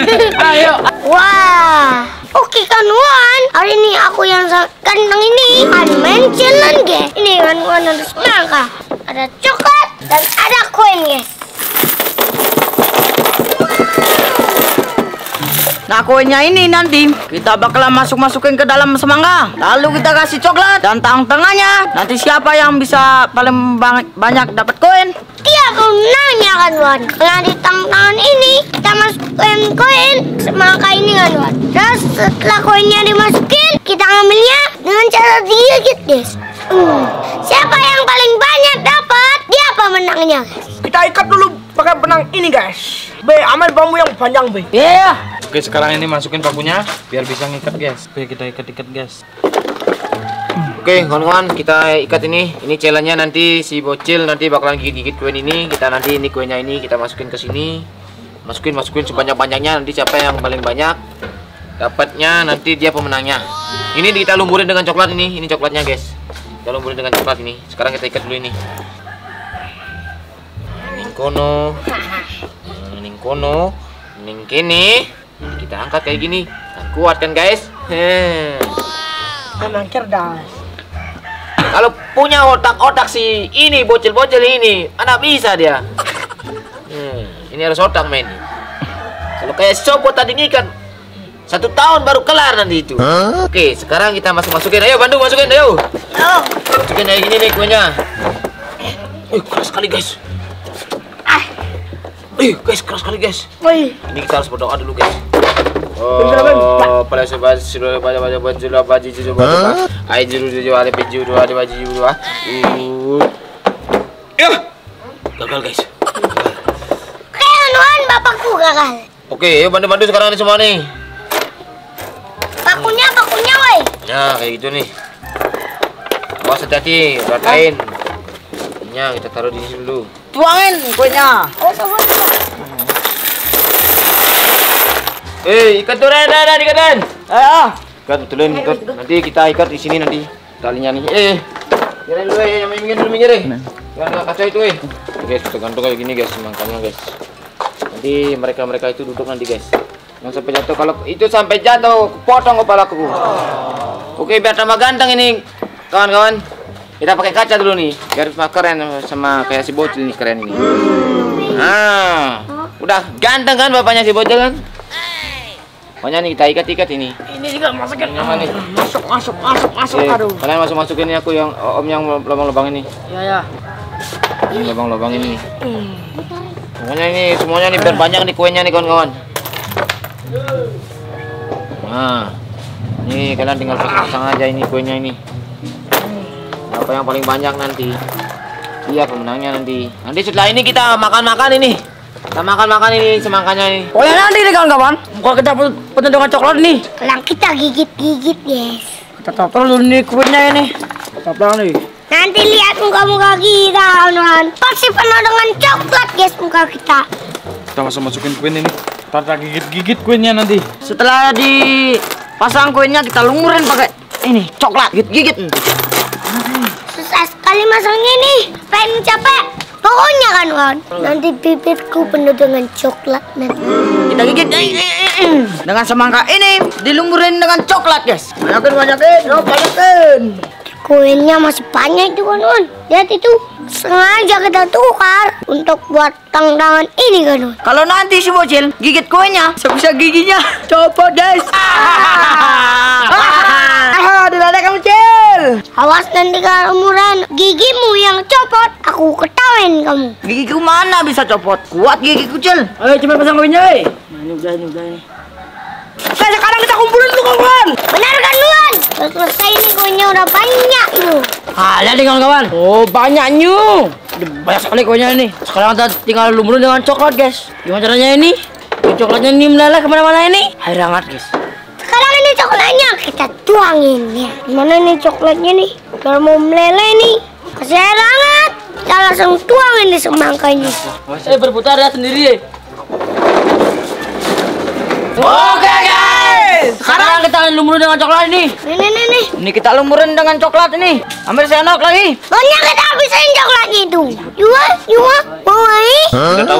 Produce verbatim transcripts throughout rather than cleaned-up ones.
Ayo. Wah, oke kan Wan. Hari ini aku yang ganteng ini akan main challenge guys. Ini kan Wan ada semangka, ada coklat dan ada koin guys. Nah, koinnya ini nanti kita bakalan masuk-masukin ke dalam semangka. Lalu kita kasih coklat dan tang-tangannya. Nanti siapa yang bisa paling banyak, banyak dapat koin? Dia menangnya kan Wan. Kalau di tangan ini kita masukin koin semangka ini kan Wan. Terus setelah koinnya dimasukin, kita ngambilnya dengan cara digigit guys. Hmm. Siapa yang paling banyak dapat, dia pemenangnya guys. Kita ikat dulu pakai benang ini guys. B, ambil bambu yang panjang B. Iya. Yeah. Oke, sekarang ini masukin pakunya biar bisa ngikat guys. Oke, kita ikat-ikat guys. Oke, kawan-kawan, kita ikat ini. Ini challenge-nya nanti si bocil nanti bakalan gigit-gigit koin ini. Kita nanti ini koinnya ini kita masukin ke sini. Masukin, masukin sebanyak-banyaknya. Nanti siapa yang paling banyak dapatnya nanti dia pemenangnya. Ini kita lumburin dengan coklat ini. Ini coklatnya guys. Kita lumburin dengan coklat ini. Sekarang kita ikat dulu ini. Ini kono. Ini kono. Ini kene. Kita angkat kayak gini. Nah, kuat kan guys? Heh. Memang cerdas. Kalau punya otak-otak si ini bocil-bocil ini, anak bisa dia. Hmm, ini harus otak men. Kalau kayak copot tadi kan satu tahun baru kelar nanti itu. Huh? Oke, sekarang kita masuk-masukin. Ayo Bandung masukin, ayo. Oh. Masukin kayak gini nih kuenya. Eh, keras sekali guys. Ah. Eh, guys keras sekali guys. Woi. Ini kita harus berdoa dulu guys. Oh, pada sebab sudah baca baca baca sudah baca sudah baca. Ayo juru juru ada baju dua ada baju dua. Uh, ya, gagal guys. Kayak Wan, bapakku gagal. Oke, yuk bantu-bantu sekarang nih semua nih. Pakunya, pakunya, woi. Ya, kayak gitu nih. Awas hati-hati, ratain. Ya, kita taruh di sini dulu. Tuangin koinnya. Oh, coba coba. Eh, ikat tuh, Ren, Ren, ikat, Ren. Ayo. Ikat, betulin, ikat. Nanti kita ikat di sini nanti talinya nih. Eh, jalan dulu ya, minggir dulu, minggir eh. Jangan kaca itu eh. Guys, kita gantung kayak gini guys, semangkanya guys. Nanti mereka-mereka itu duduk nanti guys. Jangan sampai jatuh. Kalau itu sampai jatuh, potong kepalaku. Oke, biar tambah ganteng ini, kawan-kawan. Kita pakai kaca dulu nih, biar keren sama kayak si bocil nih, keren ini. Nah, udah ganteng kan bapaknya si bocil kan? Pokoknya nih kita ikat-ikat ini. Ini juga masukin. Nyaman nih. Masuk, masuk, masuk, masuk. Eh, Aduh. kalian masuk masukin ini aku yang om yang lubang-lubang ini. Ya ya. Ini lubang-lubang ini. Pokoknya ini semuanya nih biar banyak nih kuenya nih kawan-kawan. Nah, ini kalian tinggal pasang aja ini kuenya ini. Apa yang paling banyak nanti? Iya pemenangnya nanti. Nanti setelah ini kita makan-makan ini. Kita makan-makan ini semangkanya ini. Oh ya nanti nih kawan-kawan. Kalau kita penuh dengan coklat nih. Kalau kita gigit-gigit, guys. Kita taruh dulu nih kuenya ini. Taruh nih. Nanti lihat muka-muka kita, kawan. Pasti penuh dengan coklat, guys, muka kita. Kita masuk masukin kuen ini. Kita gigit-gigit kuenya nanti. Setelah dipasang kuenya kita lumurin pakai ini coklat. Gigit-gigit. Susah sekali masangnya nih. Pengen capek. Pokoknya kan, Wan. Nanti bibirku penuh dengan coklat nanti. Kita gigit dengan semangka ini dilumurin dengan coklat, guys. Banyakin, banyakin, oh, banyakin. Koinnya masih banyak itu kan, Wan. Lihat itu. Sengaja kita tukar untuk buat tangan ini kan, Wan. Kalau nanti si bocil gigit kuenya, sebisa giginya copot, guys. Ah, dilada kamu bocil. Awas nanti kalau umuran gigimu yang copot, aku ketawain kamu. Gigiku mana bisa copot? Kuat gigi kucil. Ayo cepat pasang kuenya, eh. Nah, ini udah, ini udah ini. Nah, sekarang kita kumpulin dulu, kawan. Benar kan, Wan? Udah selesai nih kuenya udah banyak itu. Ah, lihat nih kawan-kawan. Oh, banyaknya. Banyak sekali kuenya ini. Sekarang kita tinggal lumurin dengan coklat, guys. Gimana caranya ini? Ini coklatnya ini meleleh kemana-mana ini. Air hangat, guys. Sekarang ini coklatnya kita tuangin ya. Mana nih coklatnya nih? Kalau mau meleleh nih, kasih air hangat. Kita langsung tuangin di semangkanya. Saya berputar ya sendiri. Oke guys, sekarang kita lumurin dengan coklat ini. Nih nih nih nih. Ini kita lumurin dengan coklat ini. Ambil sendok lagi. Banyak kita habisin coklatnya itu. Yua, yua, mau lagi? Udah tahu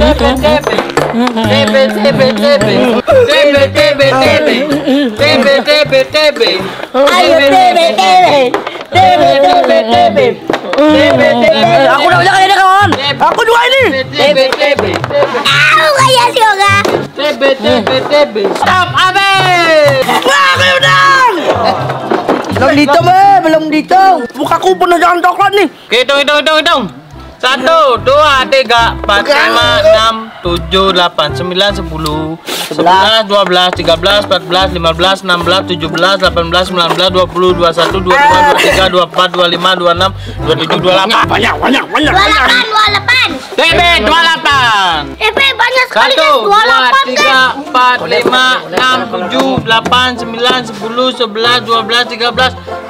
Ayo tebe tebe. Tebe tebe tebe. Tebe tebe. Aku udah banyak ini kawan. Aku dua ini. Tebe tebe. Aku kayak si Oga. Tebe tebe tebe. Stop abe. Wah, aku udang. Belum dihitung, eh, belum dihitung. Mukaku penuh jangan coklat nih. Hitung hitung hitung hitung. Satu, dua, tiga, empat, lima, enam, tujuh, delapan, sembilan, sepuluh, sebelas, dua belas, tiga belas, empat belas, lima belas, enam belas, tujuh belas, delapan belas, sembilan belas, dua puluh, dua puluh satu, dua puluh dua, dua puluh tiga, dua puluh empat, dua puluh lima, dua puluh enam, dua puluh tujuh, dua puluh delapan. Banyak, banyak, banyak. dua puluh delapan, dua puluh delapan. T B dua puluh delapan. Eh, Pe, banyak sekali Satu, guys. dua puluh dua, delapan tiga, guys. empat, lima, enam, tujuh, delapan, sembilan, sepuluh, sebelas, dua belas, tiga belas, empat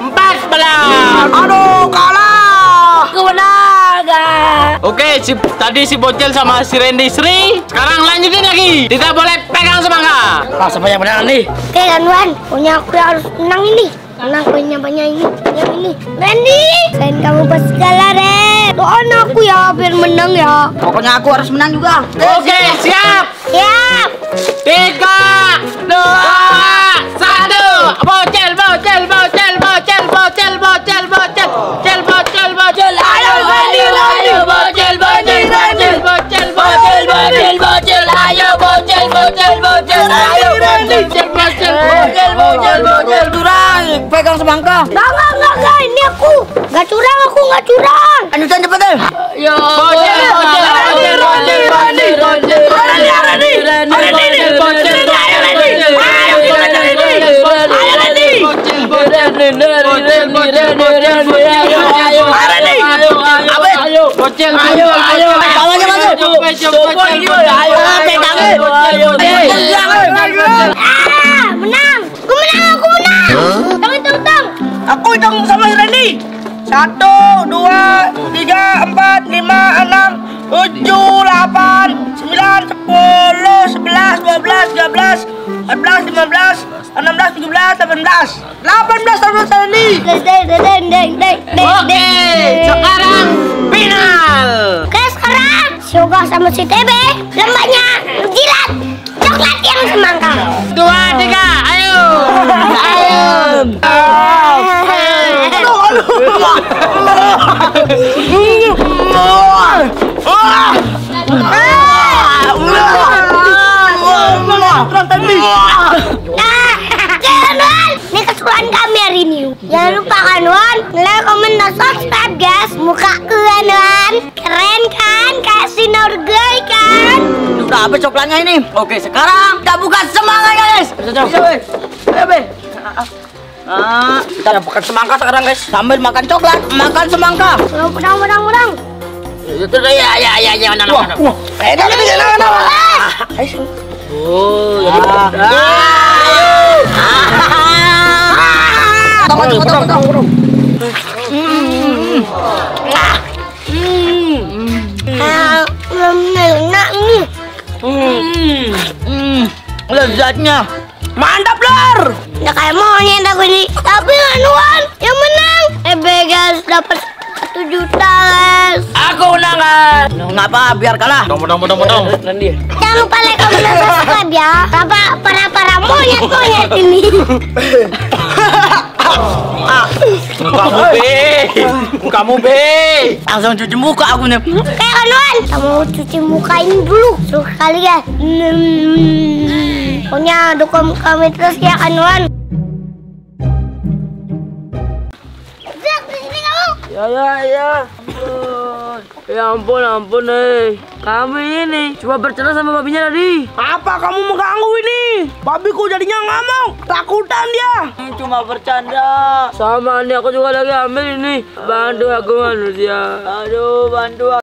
benar. Aduh, kalah. Kemenangan. Oke, si, tadi si Bocil sama si Randy Sri. Sekarang lanjutin lagi. Tidak boleh pegang semangka. Ah, siapa yang menang nih? Oke kawan, pokoknya aku yang harus menang ini. Menang koinnya banyak ini, yang ini. Randy, selain kamu pasti kalah, Ren. Doain aku ya biar menang ya. Pokoknya aku harus menang juga. Oke, siap. Siap. Tiga, dua, satu. Bocil, bocil, bocil, bocil, bocil, bocil, bocil, bocil, bocil, bocil. Ayo, ayo, ayo, bocil, bocil, bocil, bocil, bocil, bocil, bocil. Ayo, bocil, bocil, bocil. Ayo, bocil, bocil, bocil, bocil, bocil. Curang, pegang semangka. Enggak, enggak, enggak, enggak, ini aku. Enggak curang, aku enggak curang. Lanjutan cepet deh. Yo, bocil, bocil, bocil, bocil, bocil, bocil. Randy, Randy, Randy, Bocil, ayo Randy, ayo Randy, ayo Randy, bocil, bocil, bocil, bocil, bocil, bocil. Ayo, Randy, ayo, ayo, bocil, ayo, ayo, bawahnya masuk. bocil, bocil, Ayo, pegangin. ayo, Ah, menang. Aku menang, aku menang. Tong, tong, tong. Aku hitung sama Randy. Satu, dua, tiga, empat, lima, enam, tujuh, delapan, sembilan, sepuluh, sebelas, dua belas, tiga belas, empat belas, lima belas, enam belas, tujuh belas, delapan belas, delapan belas tahun Randy. Deng, deng, deng, deng, deng, deng, Oke, deng. sekarang final. Oke, sekarang Yoga sama si T B lembanya jilat coklat yang semangka. Dua, tiga, ayo. Ayo. Ini keseruan kami hari ini. Jangan lupa kan Wan, like, comment, dan subscribe guys. Muka keren Wan, keren kan? Kayak Sinorgai kan? Udah habis coklatnya ini. Oke, sekarang kita buka semangka guys. Ayo, Be. Nah, kita buka semangka sekarang guys. Sambil makan coklat, makan semangka. Pedang, pedang, pedang. Itu ya, ya, ya, ya, mana, mana. Wah, eh, mana, mana, mana. Oh, jadi Tunggu, tunggu, tunggu, tunggu. Ah, enak nih. Hmm, lezatnya mantap Lor. Udah kayak monyet aku ini. Tapi Wan yang menang. Eh guys dapat satu juta guys. Aku menang kan. Ngapa biar kalah? Dong, dong, dong, dong. Nanti. Jangan lupa like, comment, dan subscribe ya. Para para para monyet monyet ini. Kamu be, kamu be. Langsung cuci muka aku nih. Oke kan Wan, kita mau cuci muka ini dulu. Suruh kali ya. Hmm. Pokoknya dukung kami terus ya kan Wan. Zak, di sini kamu. Ya, ya, ya. Ampun. Ya ampun, ampun nih. Kamu ini cuma bercanda sama babinya tadi. Apa kamu mengganggu ini? Babiku jadinya ngamuk. Takutan dia. Cuma bercanda. Sama nih, aku juga lagi hamil ini. Bantu aku manusia. Aduh, bantu aku.